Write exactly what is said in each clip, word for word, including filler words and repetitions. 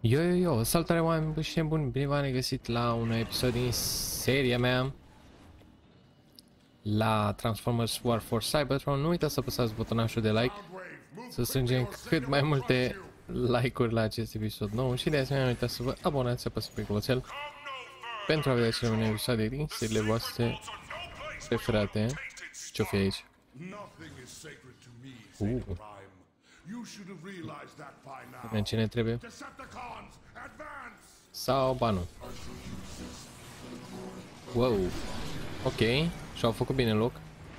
Yo, yo, yo, salutare oameni buni și nebuni, bine v-am regăsit la un episod din seria mea la Transformers War for Cybertron. Nu uitați să apăsați butonașul de like, să strângem cât mai multe like-uri la acest episod nou și de asemenea nu uitați să vă abonați, să apăsați pe clopoțel pentru a vedea cele mai noi episoade din seriile voastre preferate. Ce-o fi aici? Uh. Bine, ce ne trebuie? Sau ba nu? Wow. Ok. Și-au făcut bine loc.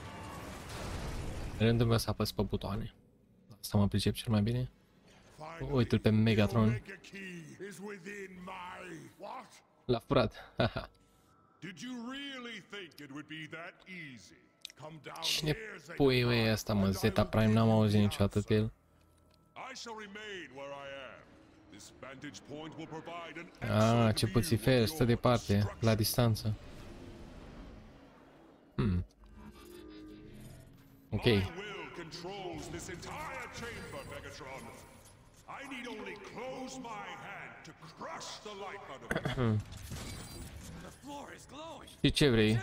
Rândul meu să apăs pe butoane. Asta mă pricep cel mai bine. Uite-l pe Megatron. L-a furat. Haha. Cine pui e asta, mă? Zeta Prime, n-am auzit niciodată de el. Ah, ce puțifer, stă departe, la distanță. Hmm. Ok. Și ce vrei?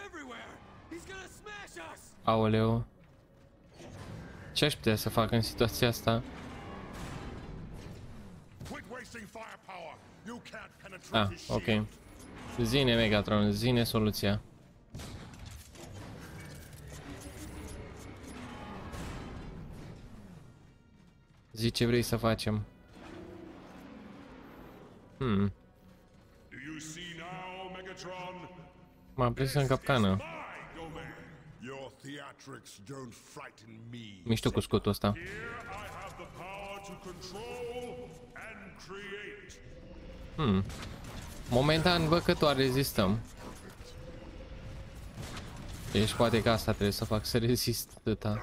Aoleu. Ce aș putea să fac în situația asta? Ah, ok. Zine, Megatron, zine soluția. Zi ce vrei să facem. Hmm. M-am prins în capcană. Mișto cu scutul ăsta. Hmm. Momentan văd că doar rezistăm. Deci poate că asta trebuie să fac, să rezist atâta.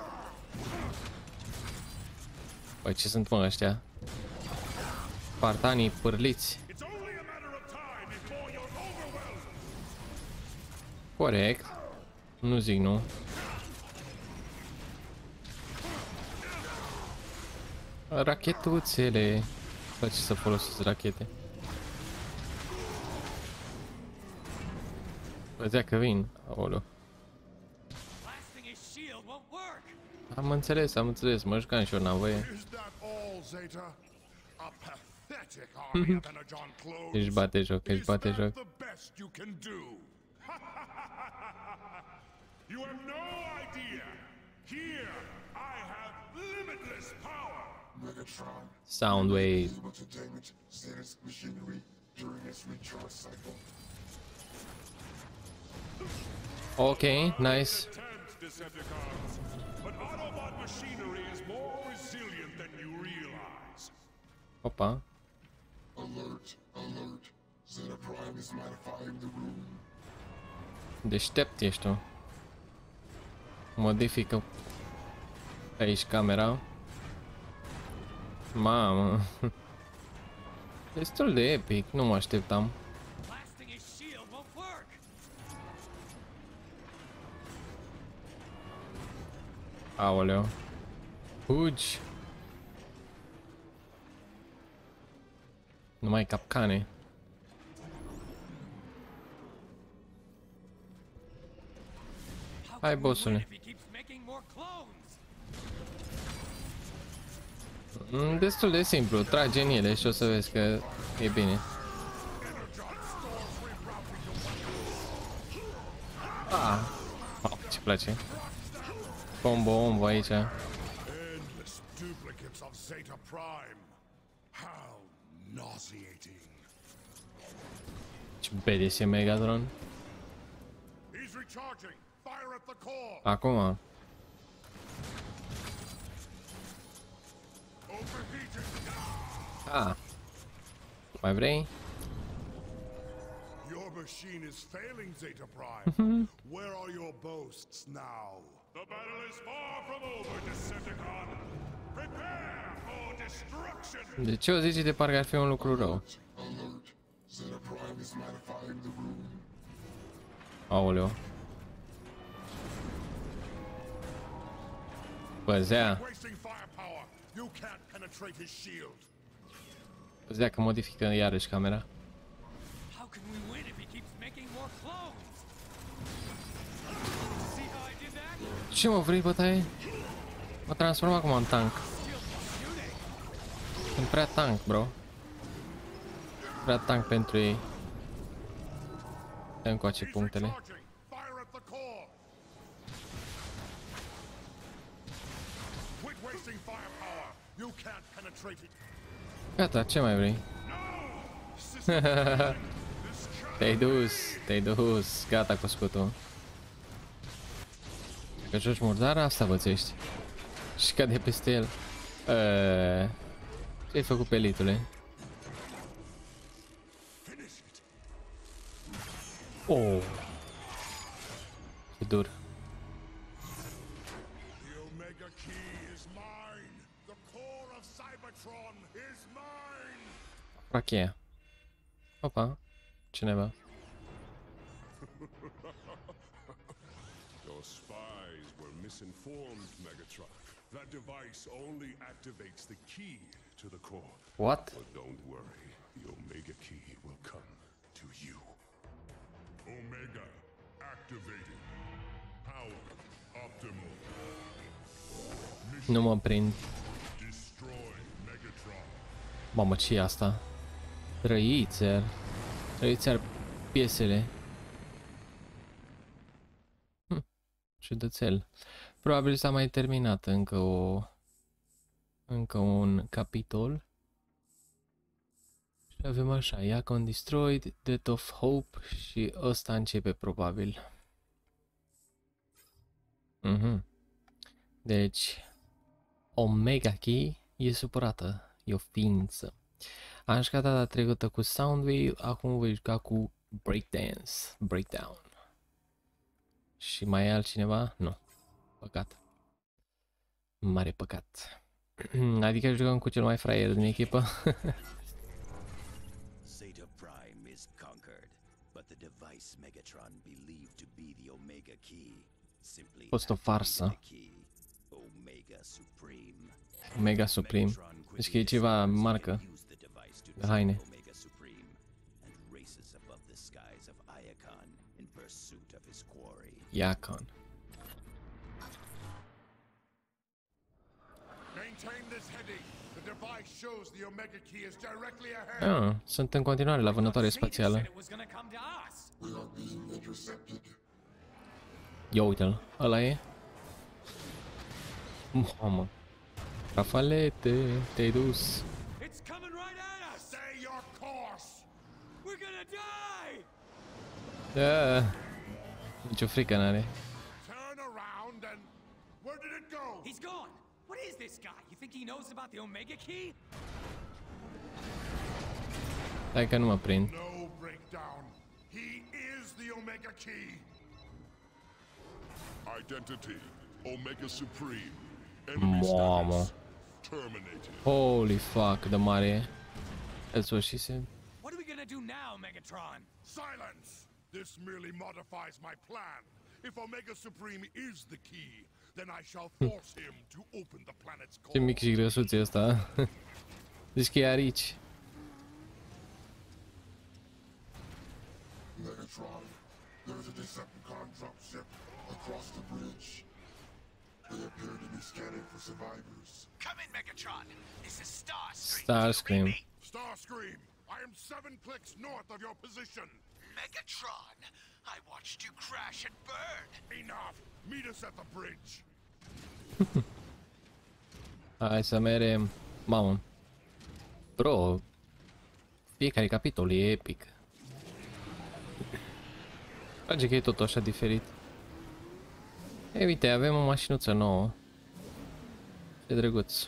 Păi ce sunt, mă, ăștia? Spartanii pârliți. Corect. Nu zic nu. Rachetuțele. Face să folosesc rachete. Văzea că vin. Aoleu. Am înțeles, am înțeles. Mă jucam și eu, n-am voie. Își bate joc, își bate joc. Soundwave. Ok, nice. Opa. Deștept ești tu. Modifică aici camera. Mamă. Destul de epic, nu mă așteptam. Aoleu. Fugi. Numai capcane. Hai, bossule. Destul de simplu, trage în ele și o să vezi că e bine. Ah, oh, ce place. Combo ombo aici. Ce B D S Megatron. Acum. Ah. Mai vrei? Your machine is failing, Zeta Prime. Where are your boasts now? The battle is far from over, Decepticon. Prepare for destruction. De ce o zici de parcă ar fi un lucru rău? Aoleu. Păzea. Îți dea că modifică iarăși camera. How can we win if he keeps making more clones? See how I did that? Ce mă vrei, bătaie? Mă transform acum în tank. Sunt prea tank, bro. Prea tank pentru ei. Dă încoace punctele. Fire at the core. Quit wasting firepower. You can't penetrate it. Gata, ce mai vrei? Te-ai dus, te-ai dus. Gata cu scutul. Că joci murdar, asta vățești. Și cade peste el. Uh, Ce-ai făcut, pelitule? Oh. Ce dur. The Omega Key is mine. The core of Cybertron is mine. Rachea. Opa. Cineva. Your spies were misinformed, Megatron. That device only activates the key to the core. What? But don't worry, the Omega Key will come to you. Omega activated. Power optimal. Nu mă prind. Destroy Megatron. Mamă, ce e asta? Răițer. Răițer piesele. Hm. Ciudățel. Probabil s-a mai terminat încă o... Încă un capitol. Și avem așa, Iacon Destroyed, Death of Hope și ăsta începe probabil. Mhm. Deci, Omega Key e supărată, e o ființă. Am jucat data trecută cu Soundwave, acum voi juca cu Breakdance, Breakdown. Și mai e altcineva? Nu. Păcat. Mare păcat. Adică jucăm cu cel mai fraier din echipă. Zeta Prime is conquered, but the device Megatron believed to be the Omega Key simply Fost o farsă. activated the key, Omega Supreme. Omega Supreme. Deci că e ceva marcă de haine. Omega Supreme and races above the skies of Iacon in pursuit of his quarry. Iacon. Maintain this heading. The device shows the Omega Key is directly ahead. Ah, sunt în continuare la vânătoare Zeta spațială. said it was gonna come to us. We are being intercepted. Ia uite-l, ăla e. Mamă. Rafalete, te-ai dus. It's coming right at us. Stay your course. We're gonna die. Da. Nici o frică n-are. Turn around and where did it go? He's gone. What is this guy? You think he knows about the Omega Key? Hai că nu mă prind. No breakdown. He is the Omega Key. Identity: Omega Supreme. Enemy Mamă. status: terminated. Holy fuck, de mare. That's what she said. What are we gonna do now, Megatron? Silence! This merely modifies my plan. If Omega Supreme is the key, then I shall force him to open the planet's Ce core. mic și grăsuț e ăsta. Zici că e arici. Megatron, there's a Decepticon dropship across the bridge. They appear to be scanning for survivors. Come in, Megatron. This is Starscream. Starscream. Starscream, I am seven clicks north of your position. Megatron, I watched you crash and burn. Enough! Meet us at the bridge. Hai să merem. Mamă. Bro. Fiecare capitol e epic. Place că e tot așa diferit. E, uite, avem o mașinuță nouă. Ce drăguț.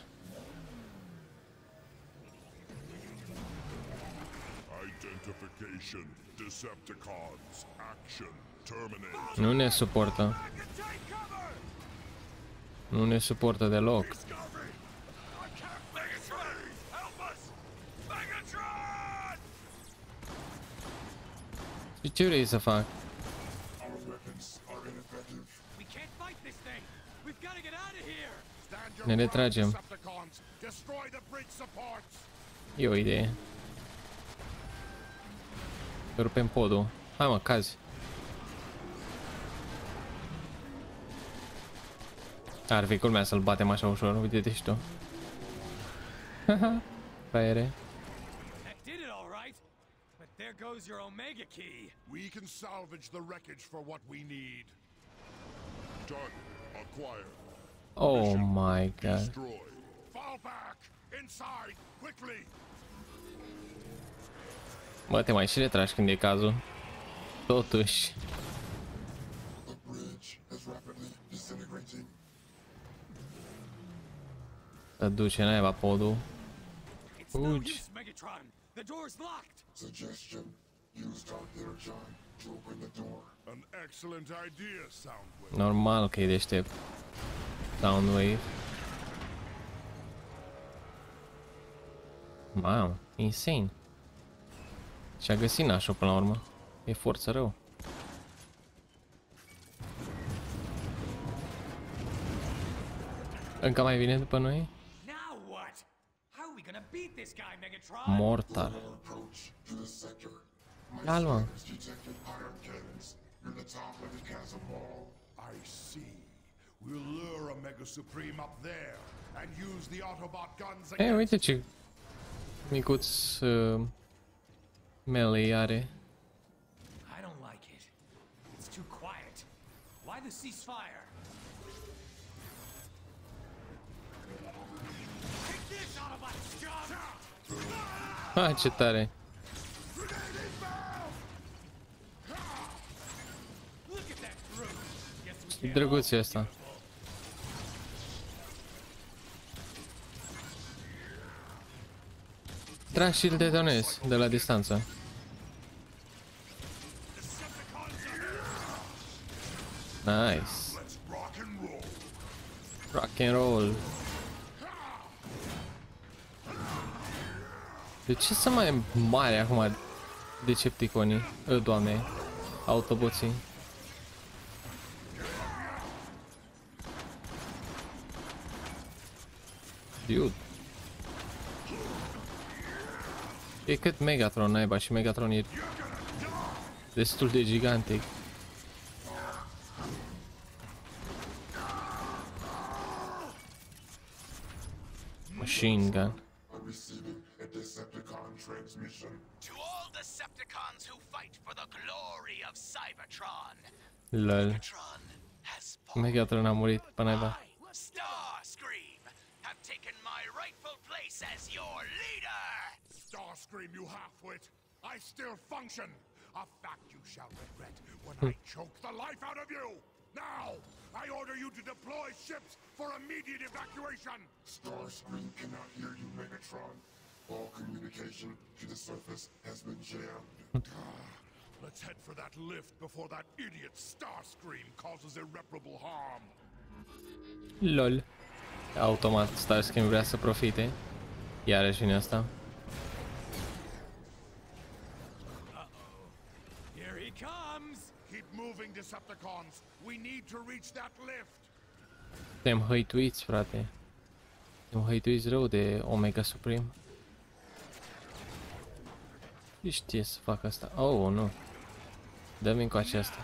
Identification. Decepticons. Action. Terminate. Nu ne suportă. Nu ne suportă deloc. Și ce vrei să fac? Our weapons are ineffective. We can't fight this thing. We've got to get out of here. Stand your Ne ground, retragem. Decepticons. Destroy the bridge supports. E o idee. Rupem podul. Hai mă, cazi. Ar fi culmea să-l batem așa ușor, uite-te și tu. Haha, fraiere. That did it all right. But there goes your Omega Key. We can salvage the wreckage for what we need. Done. Acquired. Oh my god. Destroy. Fall back! Inside! Quickly! Bă, te mai și retragi când e cazul. Totuși. The bridge is rapidly disintegrating. Să duce naiba podul. It's no Fugi. use, Megatron. The door's locked. Suggestion. Use Dark Energon to open the door. An excellent idea, Soundwave. Normal că e deștept. Soundwave. Mamă, insane. Și-a găsit nașul până la urmă. E forță rău. Încă mai vine după noi? Now what? How are we gonna beat this guy, Megatron? Mortal. Approach to the sector. My Calma. scanners detected iron cannons near the top of the chasm wall. I see. We'll lure a Mega Supreme up there and use the Autobot guns E, against uite ce micuț uh, melee are. I don't like it. It's too quiet. Why the ceasefire? Take this, Autobot scum! Ha, ce tare. Look at that brute. Guess we E can't drăguț e ăsta. Trag și îl detonez de la distanță. Nice. Let's rock and roll. Rock and roll. De ce sunt mai mari acum Decepticonii? Ă, Doamne, Autoboții. Dude. E cât Megatron naiba și Megatron e destul de gigantic. Machine gun. I'm receiving a Decepticon transmission. To all Decepticons who fight for the glory of Cybertron, Lol. Megatron has fallen. Megatron a murit pe naiba. I, Starscream, have taken my rightful place as your leader. Starscream, you half-wit! I still function! A fact you shall regret when I choke the life out of you! Now, I order you to deploy ships for immediate evacuation! Starscream cannot hear you, Megatron. All communication to the surface has been jammed. Let's head for that lift before that idiot Starscream causes irreparable harm. Lol. Automat Starscream vrea să profite. Iarăși vine asta. Here he comes. Keep moving, Decepticons. We need to reach that lift. Suntem hăituiți, frate. Suntem hăituiți rău de Omega Supreme. Ce știe să fac asta? Oh, nu. Dă-mi cu aceasta.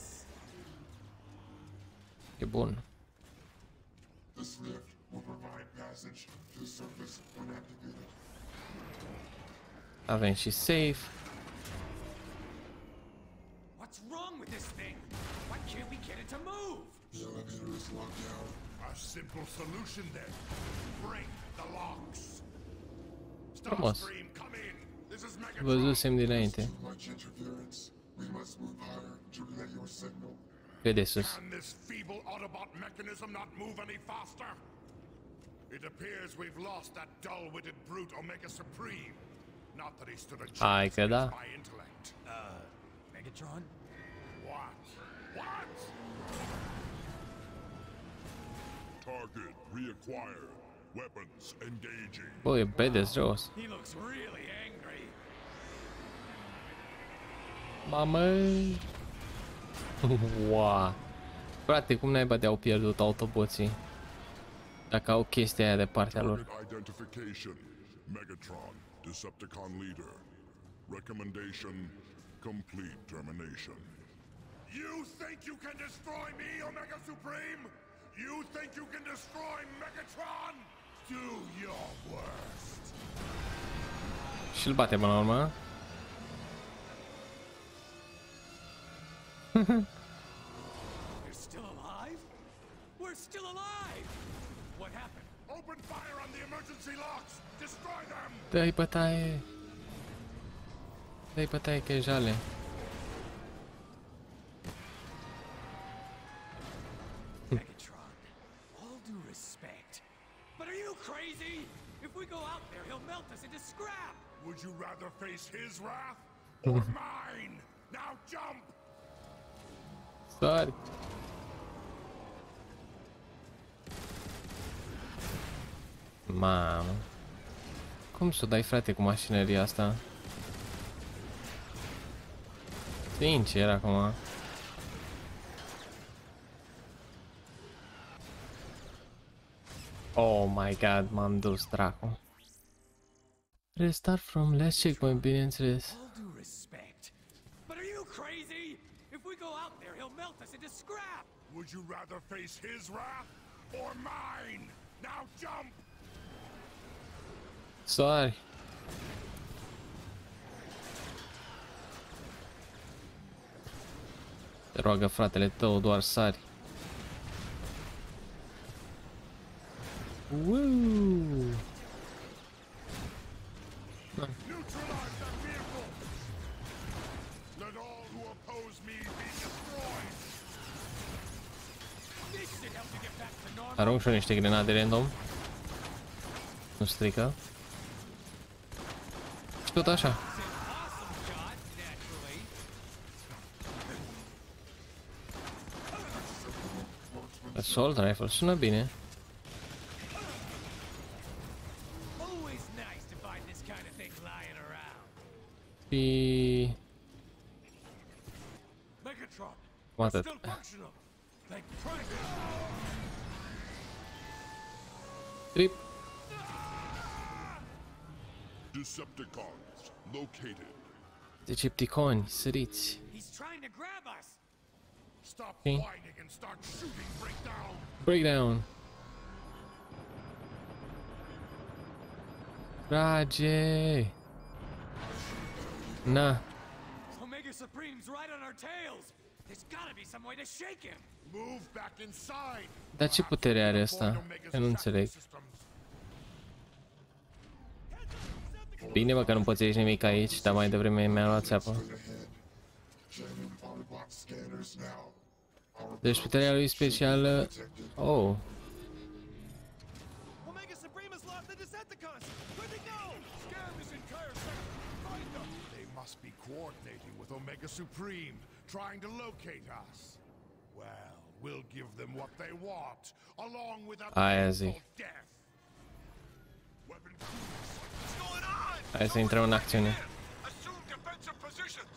E bun. This lift will provide passage to the surface when activated. Avem și safe. What's wrong with this thing? Why can't we get it to move? The elevator is locked down. A simple solution then. Break the locks. Frumos. Starscream, come in. This is Megatron. Văzusem dinainte. Too much interference. We must move higher to relay your signal. Pe de sus. Can this feeble Autobot mechanism not move any faster? It appears we've lost that dull-witted brute Omega Supreme. Not that he stood a Hai chance că da. against my intellect. Uh, Megatron? What? What? Target reacquired. Weapons engaging. Bă, e badass jos. He looks really angry. Mamă! Wow! Frate, cum naiba de-au pierdut Autoboții? Dacă au chestia aia de partea lor. Target identification. Megatron, Decepticon leader. Recommendation: complete termination. You think you can destroy me, Omega Supreme? You think you can destroy Megatron? Do your worst. Și-l bate până la urmă. You're still alive? We're still alive! What happened? Open fire on the emergency locks! Destroy them! Dă-i bătaie! Dă-i bătaie că e jale. Megatron, all due respect, but are you crazy? If we go out there, he'll melt us into scrap! Would you rather face his wrath or mine? Now jump! Sari! Mamă! Cum să o dai, frate, cu mașinăria asta? Sincer, acum. Oh my god, m-am dus, dracu. Restart from last checkpoint, bineînțeles. All due respect, but are you crazy? If we go out there, he'll melt us into scrap! Would you rather face his wrath or mine? Now jump! Sari! Te roagă fratele tău, doar sari. Woo! Neutralize that vehicle! Let all who oppose me be destroyed! This should help to get back to normal! Arunc și eu niște grenade random. Nu strică. Și tot așa. Awesome shot, naturally. Assault rifle, sună bine. Always nice to find this kind of thing lying around. Și... Megatron, Cum atât. still functional. Thank Christ. Trip. Decepticons located. Decepticoni, săriți. He's trying to grab us. Stop Okay. whining and start shooting breakdown! Breakdown. Trage. Na. Omega Supreme's right on our tails. There's gotta be some way to shake him. Move back inside! Dar ce putere are asta? Eu nu înțeleg. Bine, mă, că nu poți ieși nimic aici, dar mai devreme mi-a luat țeapă. Deci puterea lui specială... Oh. Omega Supreme has lost the Decepticons! Where'd they go? Scan this entire sector! Find them! They must be coordinating with Omega Supreme, trying to locate us. Well, we'll give them what they want, along with a Aia zic. painful death. Weapon crews, What's going on? Hai să intrăm în acțiune. assume defensive positions.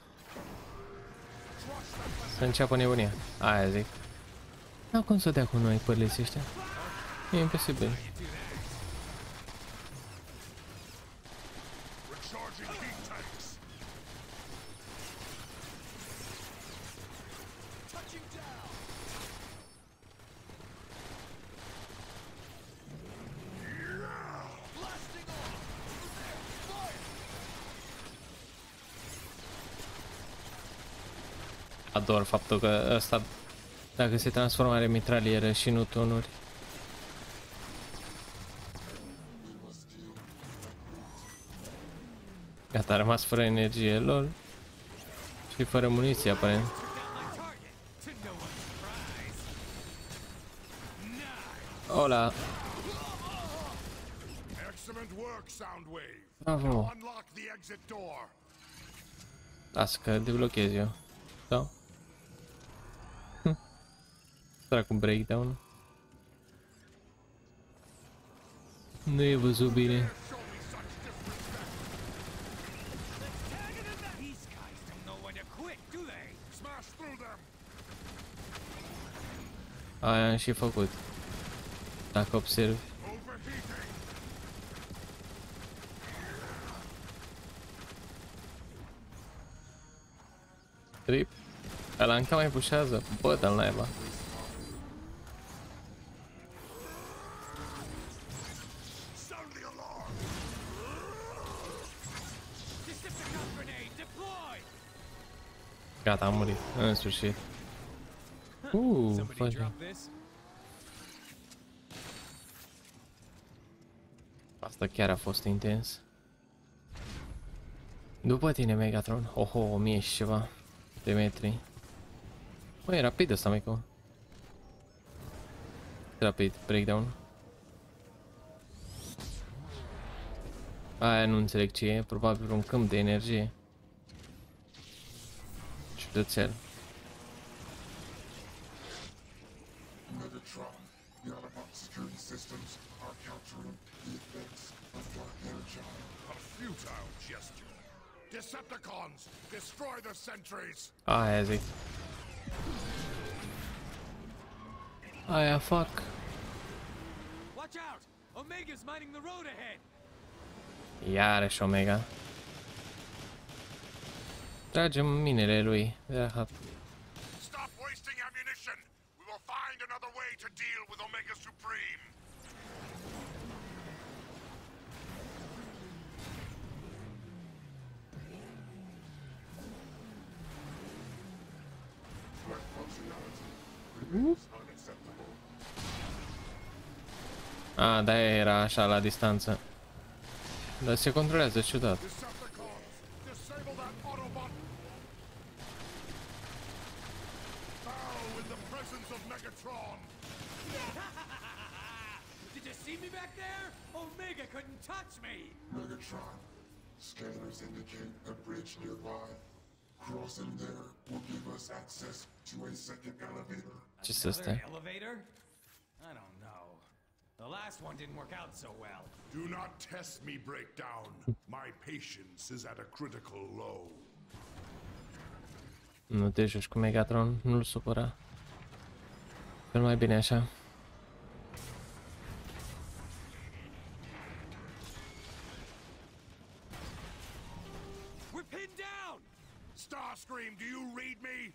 Să înceapă nebunia. Aia zic. N-au cum să dea cu noi părliți ăștia. E imposibil. Recharging heat tanks. Touching down! Blasting off! Fire! Ador faptul că ăsta, dacă se transformă, are mitralieră și nu tunuri. Gata, a rămas fără energie, lol. Și fără muniție, aparent. Took out my target, to no one's surprise. Nice. Hola! Excellent work, Soundwave. Bravo! Now unlock the exit door. Lasă că deblochez eu. Da? Hm. Dracu breakdown. Nu e văzut bine. Show me such disrespect. These guys don't know when to quit, do they? Smash through them. Aia am și făcut. Dacă observi. Overheating. Trip. Ăla încă mai pușează. Bă, dă-l naiba. Sound the alarm! Decepticon grenade deployed. Gata, am murit. În sfârșit. Uuu, Somebody faci. drop this. Asta chiar a fost intens. După tine, Megatron. Oho, o mie și ceva de metri. Băi, e rapid ăsta, micu. Rapid, breakdown. Aia nu înțeleg ce e, probabil un câmp de energie. Ciudățel. Megatron, the Autobot security systems are countering the effects of dark energy. A futile gesture. Decepticons, destroy the sentries! Aia zic. Aia fac. Watch out! Omega's mining the road ahead. Iarăși Omega. Tragem minele lui. Rahat. Stop wasting ammunition! We will find another way to deal with Omega Supreme! A, da, era așa la distanță. Dar se controlează ciudat. Decepticons, disable that Autobot! Bow in the presence of Megatron! Did you see me back there? Omega couldn't touch me. Megatron, scanners indicate a bridge nearby. Crossing there will give us access to a second elevator. Ce-s astea? Elevator? I don't know. The last one didn't work out so well. Do not test me, Breakdown. My patience is at a critical low. Nu te joci cu Megatron, nu-l supăra. Cel mai bine așa. We're pinned down. Starscream, do you read me?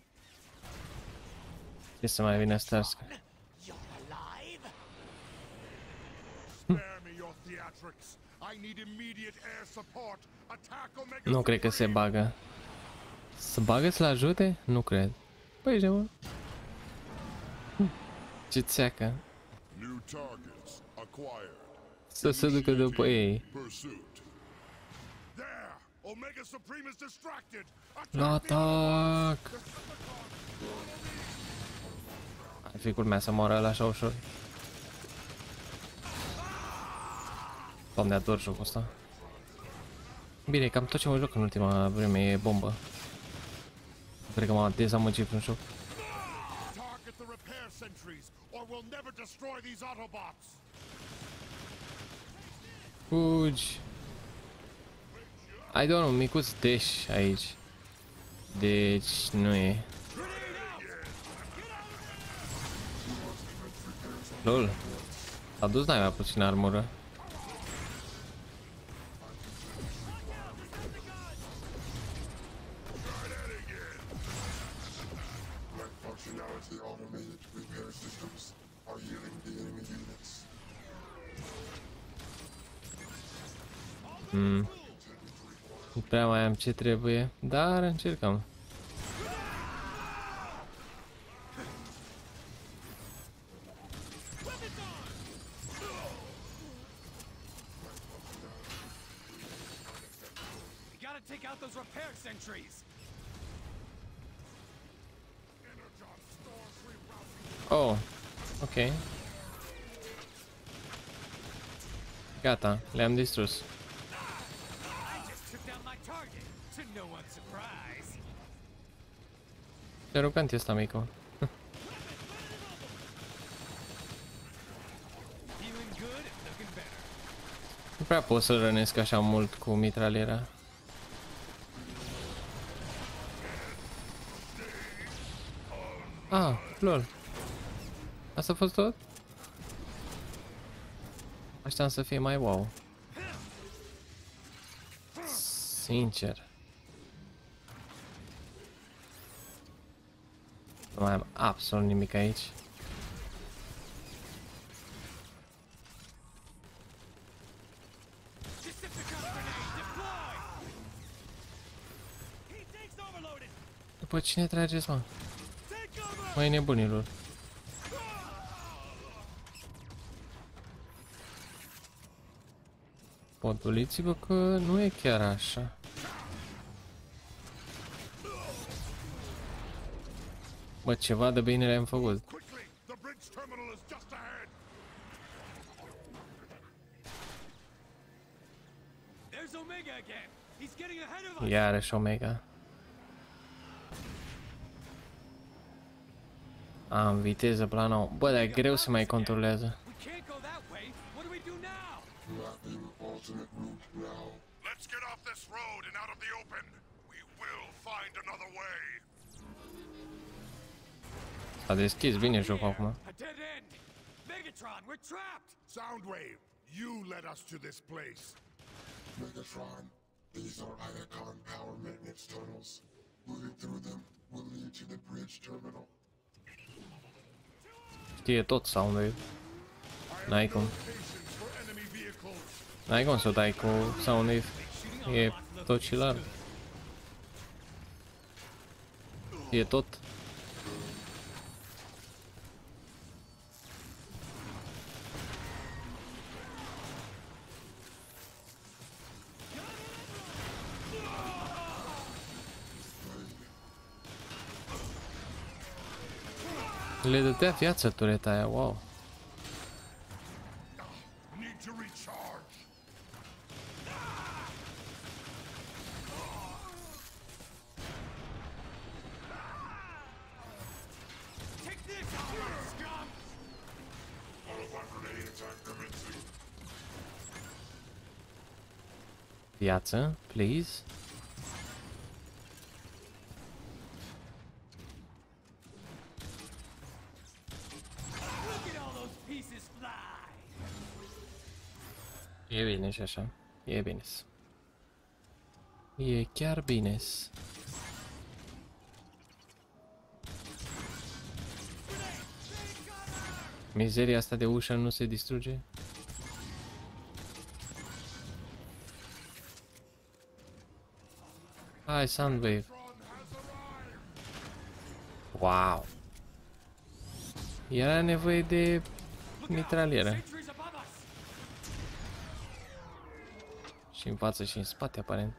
Ce să mai vină Starscream? You're alive? Spare me your theatrics. I need immediate air support. Attack Omega Nu cred că se Supreme. bagă. Să bagă să-l ajute? Nu cred. Păi ce mă? Hm, ce țeacă. New targets acquired. Să se ducă după ei. Pursuit. There! Omega Supreme is distracted! La Attack the atac! Ar fi culmea să moară ăla așa ușor. Doamne, ador jocul ăsta. Bine, cam tot ce mă joc în ultima vreme e bombă. Cred că m-a dezamăgit vreun joc. Target the repair sentries, or we'll never destroy these Autobots! Fugi! Ai doar un micuț dash aici. Deci nu e. Lol. A dus naiba puțin armură. Functionality automated repair systems are healing the enemy units. Hmm. Nu prea mai am ce trebuie, dar încercăm. We gotta take out those repair sentries. Energon stores rerouting. Oh, ok. Gata, le-am distrus. I just took down my target, to no one's surprise. Ce arogant e ăsta, micu. Feeling good and looking better. Nu prea pot să-l rănesc așa mult cu mitraliera. Ah, lol. Asta a fost tot? Așteam să fie mai wow. Sincer. Nu mai am absolut nimic aici. După cine trageți, mă? Măi, nebunilor. Potuliți-vă că nu e chiar așa. Bă, ceva de bine le-am făcut. Iarăși Omega. Am viteză la nou. Bă, dar e greu să mai controlează. Let's get off this road and out of the open. We will find another way. S-a deschis bine jocul acum. A dead end. Megatron, we're trapped. Soundwave, you led us to this place. Megatron, these are Iacon power maintenance tunnels. Moving through them will lead to the bridge terminal. Știe tot Soundwave. N-ai cum. N-ai cum să o dai cu Soundwave. E tot și larg. E tot. Le dădea viață tureta aia, wow. Need to recharge. Take this, you scum. Viață, please. E bine și așa. E bine. E chiar bine. Mizeria asta de ușă nu se distruge? Hai, Soundwave. Wow. Era nevoie de mitralieră. Și în față și în spate, aparent.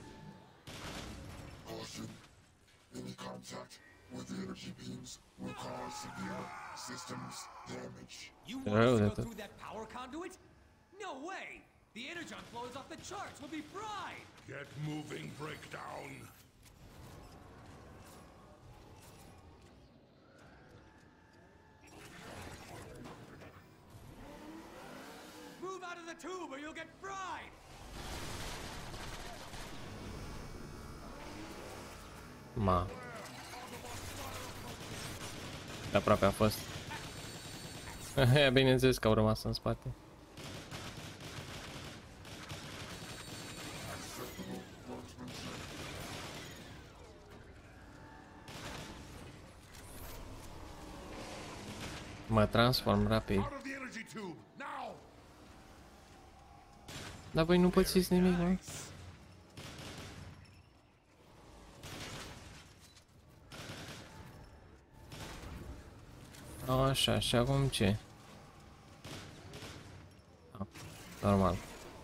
Caution. Any contact with the energy beams will cause severe systems damage. You Yeah, want us to go that's it. through that power conduit? No way! The energon flow is off the charts. We'll be fried. Get moving, Breakdown. Move out of the tube or you'll get fried. Ma. De aproape a fost. Bineînțeles că au rămas în spate. Mă transform rapid. Out of the energy tube, now! Dar voi nu pățiți nimic, mă? Așa, și acum ce? Ah, normal.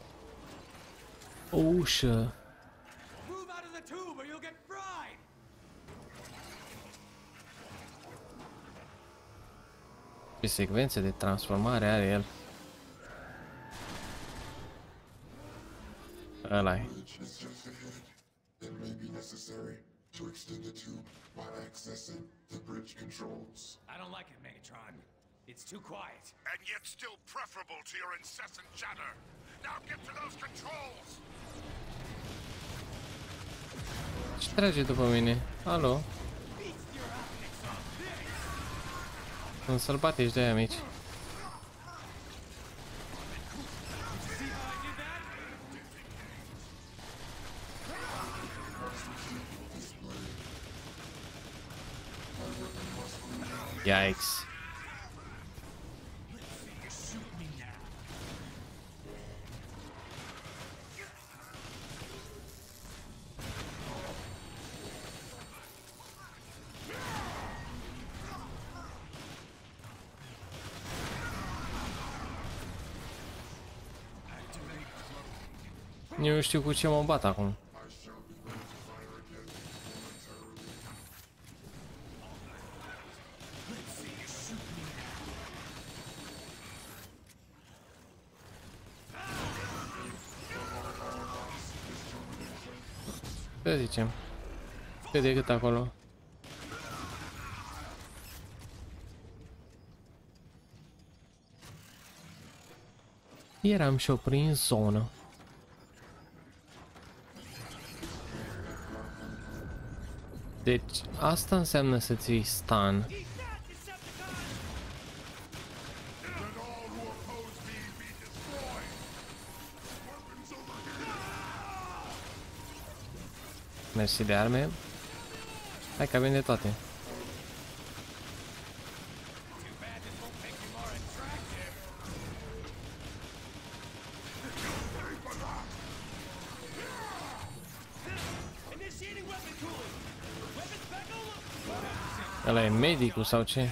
O ușă. Move out of the tube or you'll get fried. Ce secvențe de transformare are el. Ăla-i. Bridge is just ahead. It may be necessary to extend the tube by accessing the bridge controls. I don't like it, Megatron. It's too quiet. And yet still preferable to your incessant chatter. Now get to those controls! Ce trage după mine? Alo? Sunt sălbatici de aia mici. Yikes. Eu nu știu cu ce mă bat acum. Să zicem. Cât de cât acolo. Eram și-o prin zonă. Deci, asta înseamnă să ții stun. Mersi de arme. Hai că avem de toate. Ăla e medicul sau ce?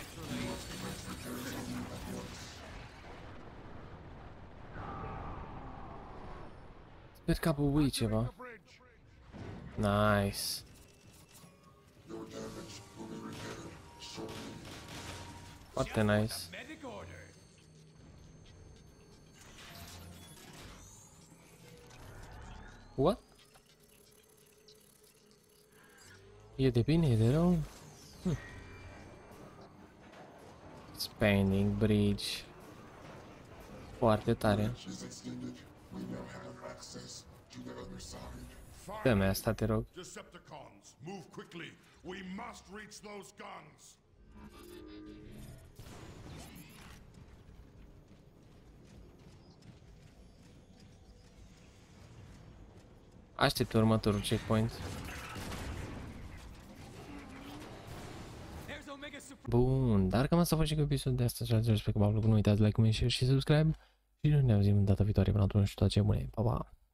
Sper că a bubuit ceva. Nice. Foarte nice. What? E de bine, e de rău? Hm. Expanding bridge. Foarte tare. Dă-mi asta, te rog. Decepticons, move quickly. We must reach those guns. Aștept următorul checkpoint. Bun, dar cam asta a fost și cu episodul de astăzi. Sper că v-a plăcut. Nu uitați like, comment, share și subscribe. Și noi ne auzim data viitoare. Până atunci, toate cele bune. Pa, pa!